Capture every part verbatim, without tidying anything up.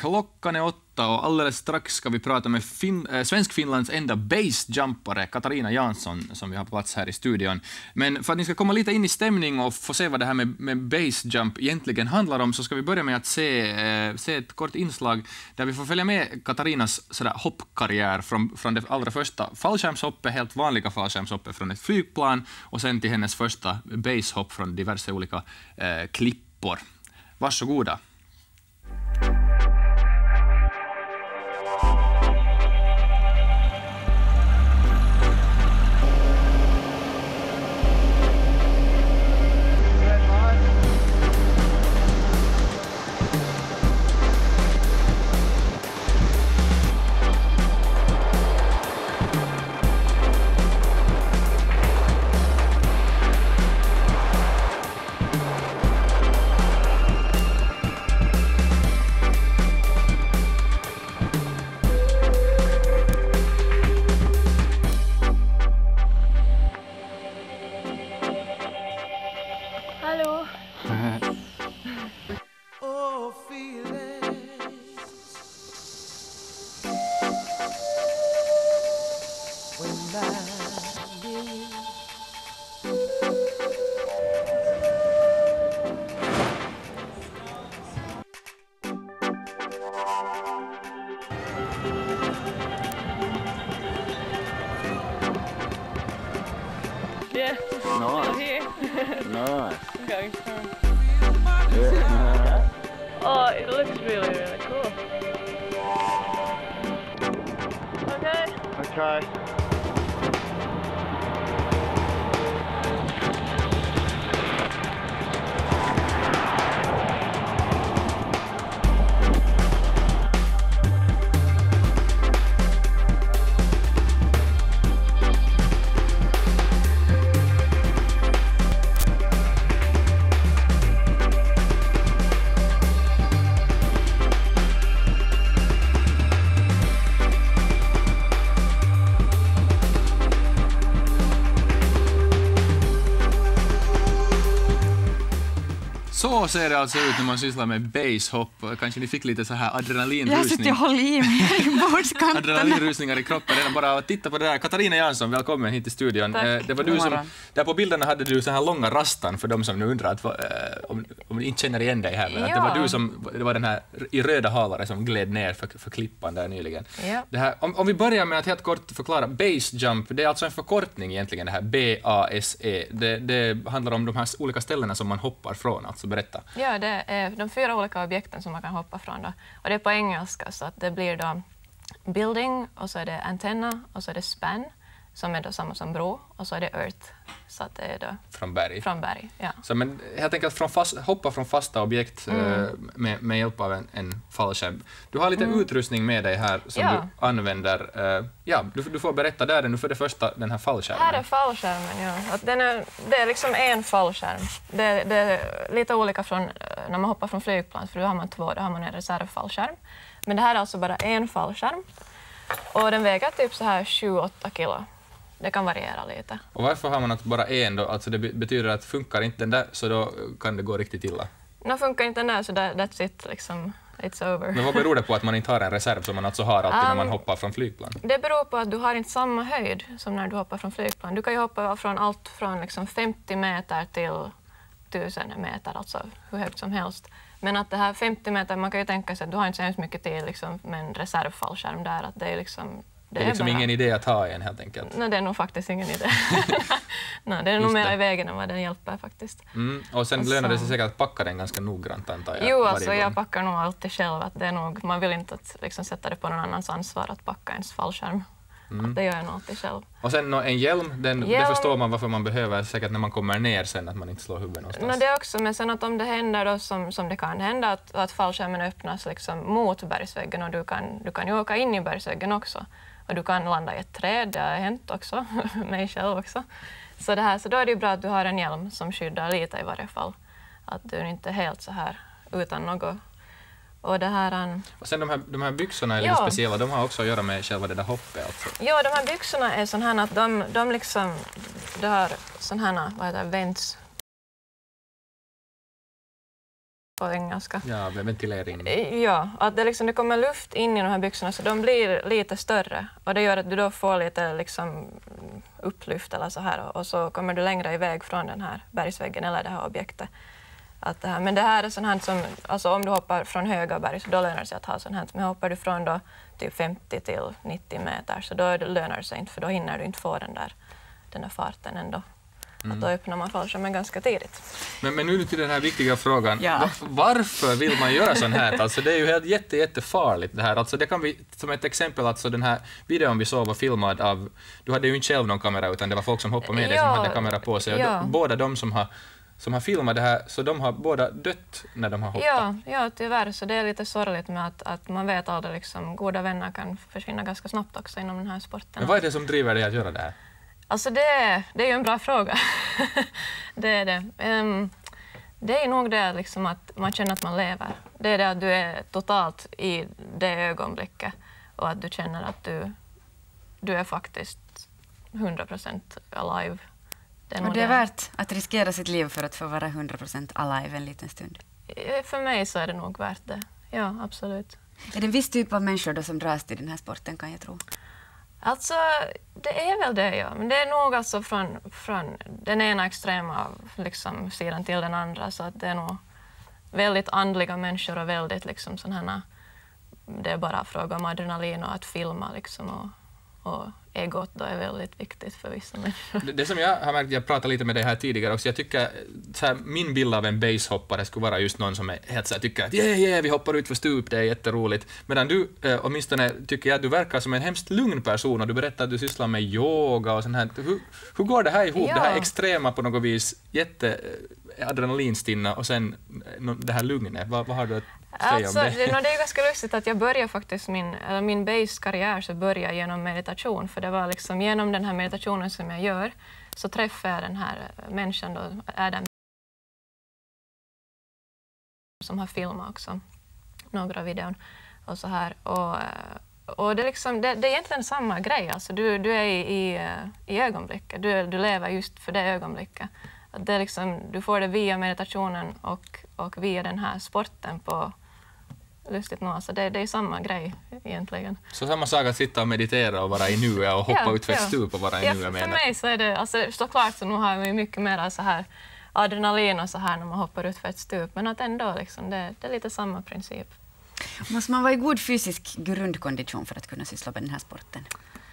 Klockan är åtta och alldeles strax ska vi prata med fin- äh, Svensk-Finlands enda basejumpare Katarina Jansson som vi har på plats här i studion. Men för att ni ska komma lite in i stämning och få se vad det här med, med basejump egentligen handlar om så ska vi börja med att se, äh, se ett kort inslag där vi får följa med Katarinas sådär, hoppkarriär från, från det allra första fallskärmshoppet, helt vanliga fallskärmshoppet från ett flygplan och sen till hennes första basehopp från diverse olika äh, klippor. Varsågoda. Yeah. Nice. Here. Nice. Going from. Yeah. Oh, it looks really, really cool. Okay. Okay. Så ser det alltså ut när man sysslar med basehopp. Kanske ni fick lite så här adrenalinrusning. Jag sitter och håller i mig här i bordskanten. Adrenalinrusningar i kroppen. Redan bara att titta på det där. Katarina Jansson, välkommen hit till studion. Tack. Eh, Det var du som, där på bilderna hade du så här långa rastan för de som nu undrar att, eh, om, om ni inte känner igen dig här. Men att det var Ja. du som, det var den här i röda halare som gled ner för, för klippan där nyligen. Ja. Det här, om, om vi börjar med att helt kort förklara basejump, det är alltså en förkortning egentligen det här B A S E. Det, det handlar om de här olika ställena som man hoppar från, alltså berätta. Ja, det är de fyra olika objekten som man kan hoppa från då. Och det är på engelska så att det blir då building och så är det antenna och så är det span som är då samma som bro och så är det earth så att det är då Från berg. från berg. Ja. Så men helt enkelt från fast, hoppa från fasta objekt Mm. eh, med, med hjälp av en, en fallskärm. Du har lite utrustning med dig här som Ja. du använder. Eh, ja, du, du får berätta där nu för det första, den här fallskärmen. Här är fallskärmen, ja. Att den är, det är liksom en fallskärm. Det, det är lite olika från eh, när man hoppar från flygplan, för då har man två, då har man en reservfallskärm. Men det här är alltså bara en fallskärm. Och den väger typ så här sju åtta kilo. Det kan variera lite. Och varför har man att bara en då? Alltså det be- betyder att funkar inte den där så då kan det gå riktigt illa. Nu funkar inte den där så that, that's it, liksom, it's over. Men vad beror det på att man inte har en reserv som man alltså har alltid när man Um, hoppar från flygplan? Det beror på att du har inte samma höjd som när du hoppar från flygplan. Du kan ju hoppa från allt från liksom femtio meter till tusen meter, alltså hur högt som helst. Men att det här femtio meter, man kan ju tänka sig att du har inte så hemskt mycket tid liksom, med en reservfallskärm där. Att det är liksom, Det är liksom bara, ingen idé att ha en helt enkelt. Nej, det är nog faktiskt ingen idé. Nej, det är nog Just mer det. i vägen än vad den hjälper faktiskt. Mm. Och sen Och lönar det så- sig säkert att packa den ganska noggrant antar jag. Jo, varje alltså gång. jag packar nog alltid själv. Att det är nog, man vill inte att, liksom, sätta det på någon annans ansvar att packa ens fallskärm. Att det gör jag nog alltid själv. Och sen nå, en hjälm, den, det Hjälm. förstår man varför man behöver säkert när man kommer ner sen, att man inte slår huvudet någonstans. No, det är också, men sen att om det händer då, som, som det kan hända, att, att fallskärmen öppnas liksom mot bergsväggen och du kan, du kan ju åka in i bergsväggen också. Och du kan landa i ett träd, det har hänt också, mig själv också. Så, det här, så då är det ju bra att du har en hjälm som skyddar lite i varje fall. Att du inte är helt så här utan något. Och det här... Um, Och sen de här, de här byxorna är lite Ja. speciella, de har också att göra med själva det där hoppet alltså. ja, de här byxorna är sådana här att de, de liksom... De har sådana här, vad heter det, vents. på engelska. Ja, med ventilering. Ja, att det, liksom, det kommer luft in i de här byxorna så de blir lite större och det gör att du då får lite liksom, upplyft eller så här och så kommer du längre iväg från den här bergsväggen eller det här objektet. Att det här, men det här är sånt här som, alltså om du hoppar från höga berg så då lönar det sig att ha sånt här. Men hoppar du från då typ femtio till nittio meter så då lönar det sig inte för då hinner du inte få den där, den där farten ändå. Mm. Att då öppnar man fallskärmen ganska tidigt. Men, men nu till den här viktiga frågan. Ja. Va- varför vill man göra sån här? Alltså det är ju helt jätte, jättefarligt det här. Alltså det kan vi, som ett exempel, alltså den här videon vi såg var filmad av, du hade ju inte själv någon kamera utan det var folk som hoppade med dig som Ja. hade kamera på sig. Och Ja. då, båda de som har, som har filmat det här, så de har båda dött när de har hoppat. Ja, ja, tyvärr. Så det är lite sorgligt med att, att man vet aldrig, liksom, goda vänner kan försvinna ganska snabbt också inom den här sporten. Men vad är det som driver dig att göra det här? Alltså det, det är ju en bra fråga. det är det. Um, det är nog det liksom att man känner att man lever. Det är det att du är totalt i det ögonblicket och att du känner att du, du är faktiskt hundra procent alive. Det är Och nog det är värt att riskera sitt liv för att få vara hundra procent alive en liten stund. För mig så är det nog värt det. Ja, absolut. Är det en viss typ av människor då som dras till den här sporten, kan jag tro? Alltså, det är väl det, ja. Men det är nog alltså från, från den ena extrema liksom, sidan till den andra. Så att det är nog väldigt andliga människor och väldigt liksom sådana. Det är bara fråga om adrenalin och att filma liksom. Och, och egot då är väldigt viktigt för vissa människor. Det, det som jag har märkt, jag pratade lite med dig här tidigare också, jag tycker så här, min bild av en basehoppare skulle vara just någon som är helt så här, tycker att yeah, yeah, vi hoppar ut för stup, det är jätteroligt. Medan du, eh, åtminstone tycker jag att du verkar som en hemskt lugn person och du berättar att du sysslar med yoga och sånt här. Hur, hur går det här ihop? Ja. Det här extrema på något vis, jätte eh, adrenalinstinna och sen eh, det här lugnet. Vad, vad har du att säga Alltså, om det? det, no, det är ganska lustigt att jag började faktiskt min, eller min base-karriär så började jag genom meditation. För det var liksom genom den här meditationen som jag gör så träffade jag den här människan då, Adam, som har filmat också några videon och så här. Och, och det, är liksom, det, det är egentligen samma grej. Alltså, du, du är i, i, i ögonblicket. Du, du lever just för det ögonblicket. Att det är liksom, du får det via meditationen och, och via den här sporten på lustigt nog. Alltså det, det är samma grej egentligen. Så samma sak att sitta och meditera och vara i nuet och hoppa Ja, ut för ett ja. stup och vara i Ja, nuet för, för menar. mig så är det, alltså, såklart så nu har man ju mycket mer så här adrenalin och så här när man hoppar ut för ett stup, men att ändå liksom, det, det är lite samma princip. Måste man vara i god fysisk grundkondition för att kunna syssla med den här sporten?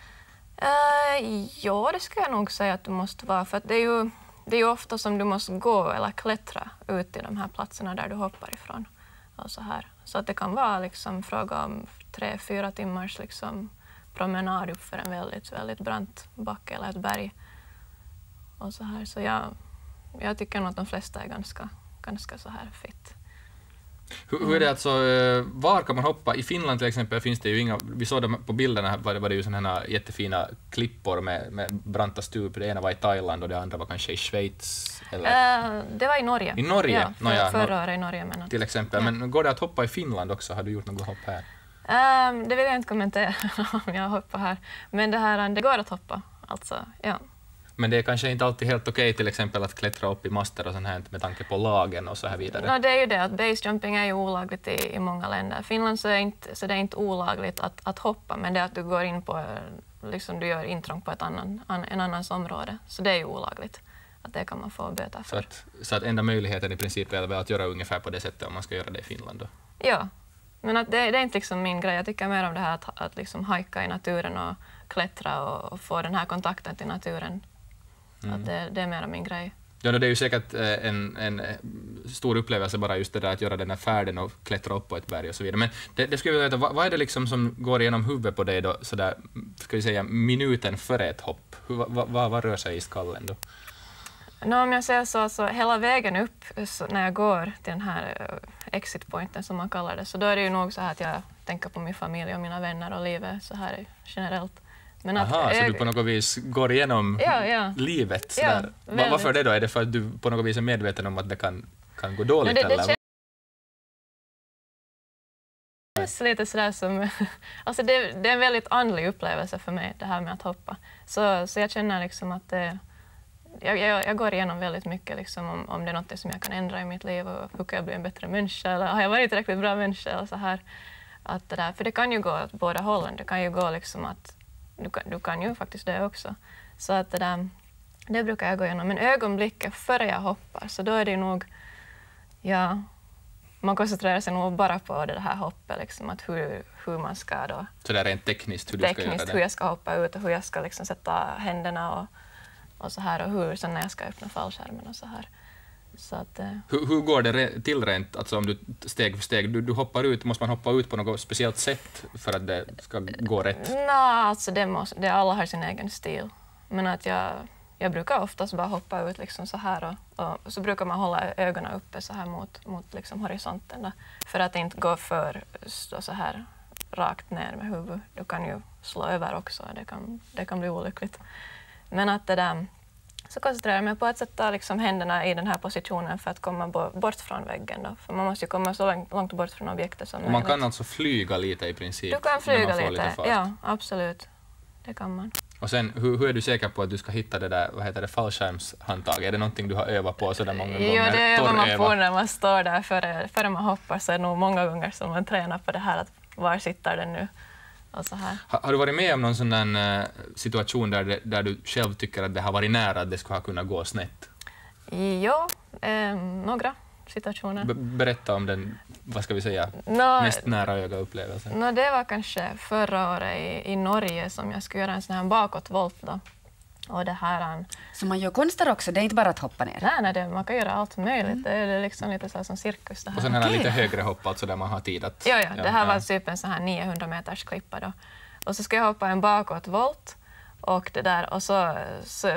Uh, ja, det ska jag nog säga att du måste vara, för att det är ju, det är ju ofta som du måste gå eller klättra ut till de här platserna där du hoppar ifrån. Och så här. Så att det kan vara liksom fråga om tre, fyra timmars liksom promenad upp för en väldigt, väldigt brant backe eller ett berg. Och så här. Så jag, jag tycker nog att de flesta är ganska, ganska så här fit. Hur, hur är det alltså, var kan man hoppa? I Finland till exempel finns det ju inga, vi såg dem på bilderna, var det, var det ju sådana här jättefina klippor med, med branta stup. Det ena var i Thailand och det andra var kanske i Schweiz. Eller? Uh, det var i Norge. I Norge? Ja, för, no, ja, förra året i Norge. Men att, till exempel. Ja. Men går det att hoppa i Finland också? Har du gjort något hopp här? Um, det vill jag inte kommentera om jag hoppar här. Men det, här, det går att hoppa. Alltså, ja. Men det är kanske inte alltid helt okej till exempel att klättra upp i master och sånt här med tanke på lagen och så här vidare. No, det är ju det att basejumping är ju olagligt i, i många länder. Finland så är, inte, så det är inte olagligt att, att hoppa, men det är att du går in på, liksom du gör intrång på ett annan, an, en annans område. Så det är ju olagligt. Att det kan man få böta för. Så att, så att enda möjligheten i princip är att göra ungefär på det sättet om man ska göra det i Finland då? Ja, men att det, det är inte liksom min grej. Jag tycker mer om det här att, att liksom hajka i naturen och klättra och, och få den här kontakten till naturen. Mm. Att det, det är mer min grej. Ja, det är ju säkert en, en stor upplevelse bara just det där att göra den här färden och klättra upp på ett berg och så vidare. Men det, det skulle jag vilja veta, vad, vad är det liksom som går igenom huvudet på dig då, sådär, ska vi säga, minuten före ett hopp? Hur, vad, vad, vad rör sig i skallen då? No, om jag säger så, så hela vägen upp så när jag går till den här exit pointen som man kallar det, så då är det ju nog så här att jag tänker på min familj och mina vänner och livet så här generellt. Men att Aha, jag, så du på något vis går igenom ja, ja. livet? Ja, Sådär. Va, varför det då? Är det för att du på något vis är medveten om att det kan, kan gå dåligt? No, det, eller? det känns lite sådär som... alltså det, det är en väldigt andlig upplevelse för mig, det här med att hoppa. Så, så jag känner liksom att det, jag, jag, jag går igenom väldigt mycket liksom, om, om det är något som jag kan ändra i mitt liv och hur kan jag bli en bättre människa eller har jag varit tillräckligt bra människa eller så här. Att det där, för det kan ju gå åt båda hållen. Det kan ju gå liksom att du kan, du kan ju faktiskt det också. Så att det där, det brukar jag gå igenom. Men ögonblicket före jag hoppar så då är det nog, ja, man koncentrerar sig nog bara på det här hoppet, liksom, att hur, hur man ska då... Så det är rent tekniskt hur du tekniskt, ska göra det? hur jag ska hoppa ut och hur jag ska liksom sätta händerna och, och så här och hur sen när jag ska öppna fallskärmen och så här. Så att, eh. hur, hur går det re- till rent, alltså om du steg för steg, du, du hoppar ut, måste man hoppa ut på något speciellt sätt för att det ska gå rätt? Nej, alltså det måste, det, alla har sin egen stil. Men att jag, jag brukar oftast bara hoppa ut liksom så här och, och så brukar man hålla ögonen uppe så här mot, mot liksom horisonten då, för att inte gå för så, så här rakt ner med huvudet. Du kan ju slå över också, det kan, det kan bli olyckligt. Men att det där, så koncentrerar jag mig på att sätta liksom händerna i den här positionen för att komma bort från väggen. Då. För man måste ju komma så långt bort från objektet som möjligt. Och man kan alltså flyga lite i princip? Du kan flyga lite, lite ja absolut. Det kan man. Och sen, hur, hur är du säker på att du ska hitta det där, vad heter det, fallskärmshandtag? Är det någonting du har övat på så där många gånger? Jo, det övar man på när man står där före, före man hoppar, så är det nog många gånger som man tränar på det här, att var sitter den nu? Och så här. Har, har du varit med om någon sån där uh, situation där, det, där du själv tycker att det har varit nära att det skulle ha kunnat gå snett? Jo, eh, några situationer. B- berätta om den, vad ska vi säga, no, mest nära öga-upplevelsen. No, det var kanske förra året i, i Norge som jag skulle göra en sån här bakåtvolt då. Och det här, um, så man gör konster också, det är inte bara att hoppa ner? Nej, nej det, man kan göra allt möjligt. Mm. Det är liksom lite så här som cirkus det här. Och sen här okay. lite högre hopp, alltså där man har tid att... Ja, ja, det här ja. var typ en sån här niohundra meters klippa då. Och så ska jag hoppa en bakåtvolt och det där, och så... så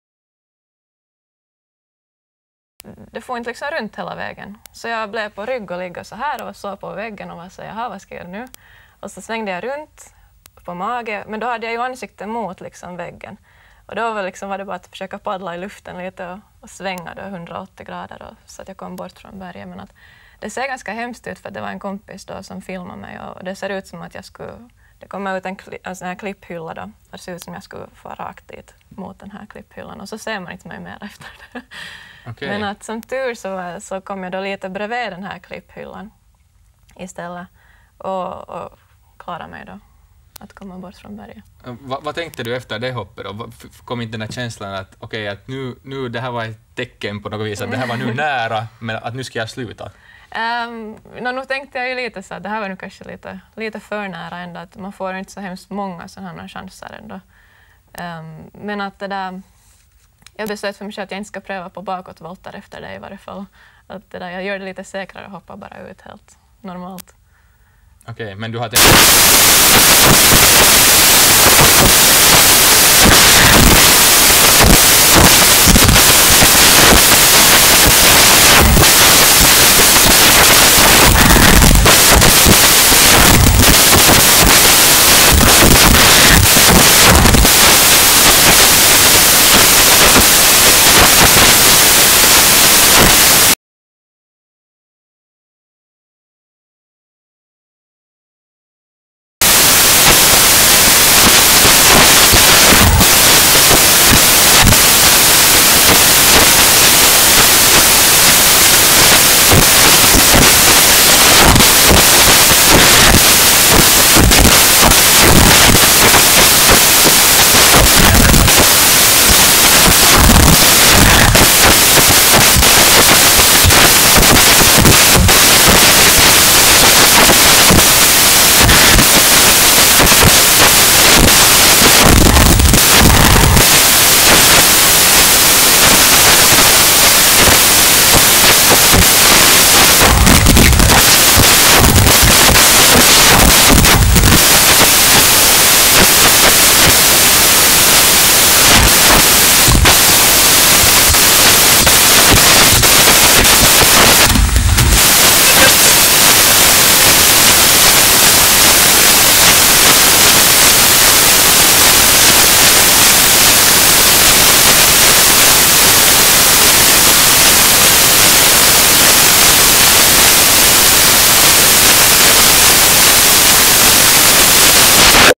det får inte liksom runt hela vägen. Så jag blev på rygg och ligga så här och så på väggen och var så jaha, vad ska jag göra nu? Och så svängde jag runt på mage, men då hade jag ju ansiktet mot liksom väggen. Och då var, liksom, var det bara att försöka paddla i luften lite och, och svänga då hundraåttio grader och, så att jag kom bort från berget. Men att det ser ganska hemskt ut för det var en kompis då som filmade mig och det ser ut som att jag skulle... Det kommer ut en, kli, en sån här klipphylla då. Det ser ut som jag skulle få rakt dit mot den här klipphyllan och så ser man inte mig mer efter det. Okay. Men att som tur så, så kom jag då lite bredvid den här klipphyllan istället och, och klarade mig då att komma bort från berget. Va, vad tänkte du efter det hoppet då? Kom inte den här känslan att okej, okay, att nu, nu det här var ett tecken på något vis att det här var nu nära, men att nu ska jag sluta? Um, no, nu tänkte jag ju lite så att det här var nu kanske lite, lite för nära ändå, att man får inte så hemskt många sådana här chanser ändå. Um, men att det där, jag beslöt för mig själv att jag inte ska pröva på bakåtvoltar efter det i varje fall. Att det där, jag gör det lite säkrare och hoppar bara ut helt normalt. Okej, okay, men du har tänkt...